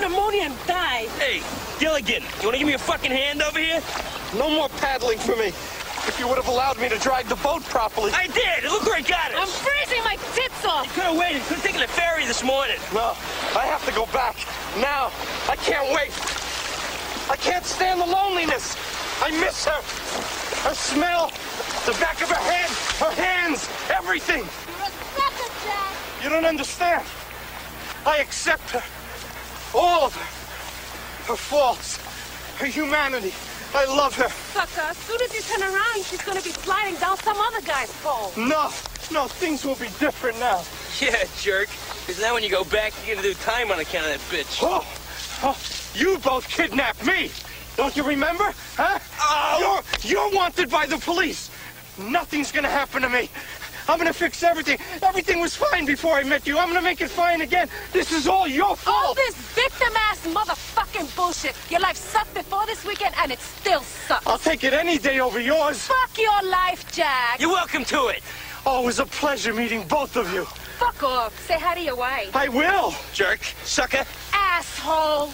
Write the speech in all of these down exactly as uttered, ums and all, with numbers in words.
pandemonium die. Hey, Gilligan, you want to give me a fucking hand over here? No more paddling for me. If you would have allowed me to drive the boat properly. I did. Look where I got it. I'm freezing my tits off. You could have waited. Could have taken the ferry this morning. No, I have to go back. Now. I can't wait. I can't stand the loneliness. I miss her. Her smell. The back of her head. Her hands. Everything. You're a sucker, Jack. You don't understand. I accept her. All of her. Her faults. Her humanity. I love her. Sucker, as soon as you turn around, she's gonna be sliding down some other guy's pole. No, no, things will be different now. Yeah, jerk. Because now when you go back, you're going to do time on account of that bitch. Oh, oh, you both kidnapped me. Don't you remember? Huh? Oh. You're, you're wanted by the police. Nothing's gonna happen to me. I'm gonna fix everything. Everything was fine before I met you. I'm gonna make it fine again. This is all your fault. All this victim-ass motherfucking bullshit. Your life sucked before this weekend, and it still sucks. I'll take it any day over yours. Fuck your life, Jack. You're welcome to it. Oh, it was a pleasure meeting both of you. Fuck off. Say hi to your wife. I will. Jerk. Sucker. Asshole.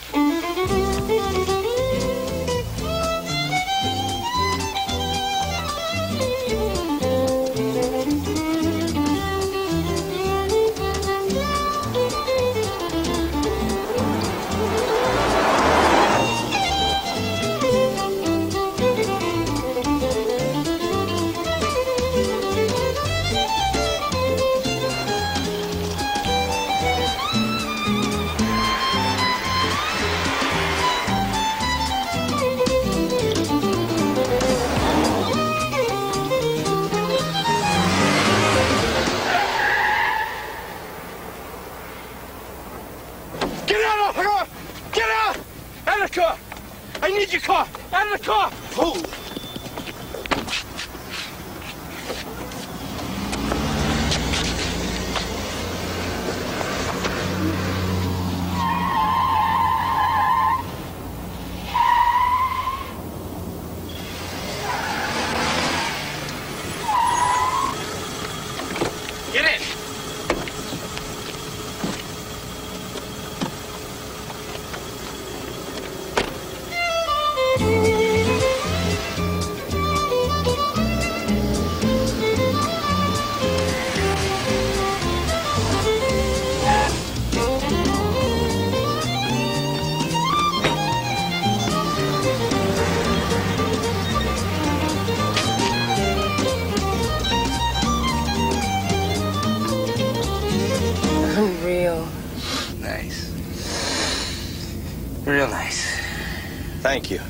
Car! I need your car! Out of the car! Oh. Get in! Unreal. Nice. Real nice. Thank you.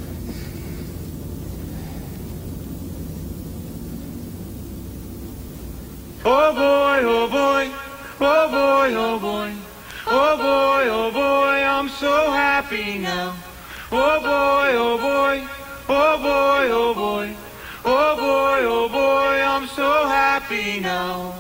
Oh boy, oh boy, oh boy, oh boy, oh boy, oh boy, I'm so happy now. Oh boy, oh boy, oh boy, oh boy, oh boy, oh boy, I'm so happy now.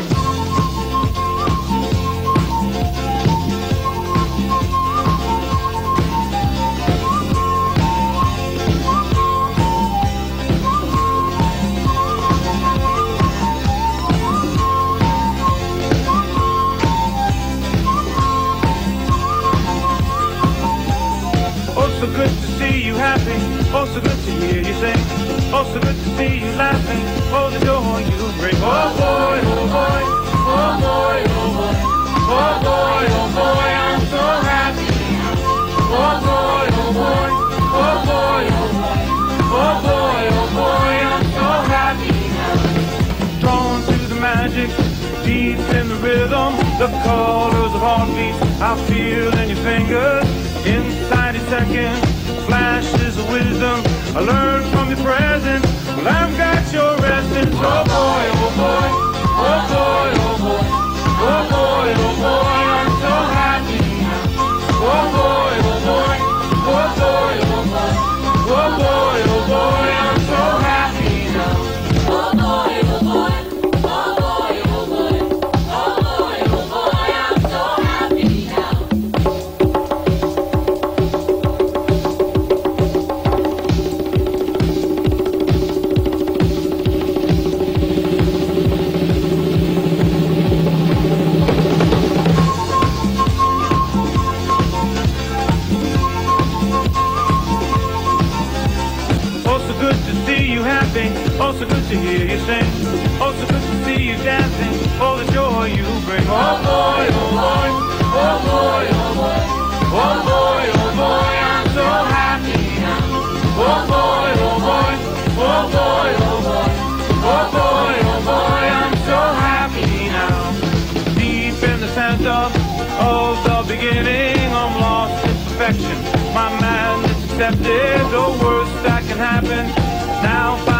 Oh, so good to see you happy. Oh, so good to hear you sing. Oh, so good to see you laughing. Oh, the joy you bring. Oh boy, oh boy, oh boy, oh boy, oh boy, oh boy, I'm so happy. Oh boy, oh boy, oh boy, oh boy, oh boy, oh boy, I'm so happy. Drawn to the magic, deep in the rhythm, the colors of heartbeats I feel in your fingers. Inside a second, flashes of wisdom I learned from your presence. Well, I've got your essence. Oh boy, oh boy, oh boy, oh boy, oh boy, oh boy, I'm so happy now. Oh boy, oh boy, oh boy, oh boy, oh boy, oh boy, I'm so happy now. Oh boy, oh boy, oh boy, oh boy, oh boy, oh boy, I'm so happy now. Oh, so good to hear you sing. Oh, so good to see you dancing. Oh, the joy you bring. Oh boy, oh boy, oh boy, oh boy, oh boy, oh boy, I'm so happy now. Oh boy, oh boy, oh boy, oh boy, oh boy, oh boy, I'm so happy now. Deep in the center of the beginning, I'm lost in perfection. My madness accepted, the worst that can happen. Now